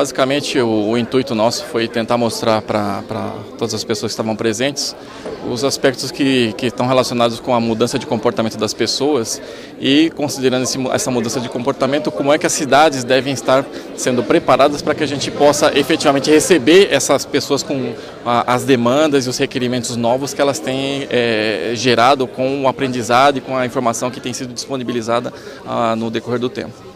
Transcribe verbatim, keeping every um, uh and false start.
basicamente o, o intuito nosso foi tentar mostrar para todas as pessoas que estavam presentes os aspectos que, que estão relacionados com a mudança de comportamento das pessoas e, considerando esse, essa mudança de comportamento, como é que as cidades devem estar sendo preparadas para que a gente possa efetivamente receber essas pessoas com a, as demandas e os requerimentos novos que elas têm é, gerado com o aprendizado e com a informação que tem sido disponibilizada ah, no decorrer do tempo.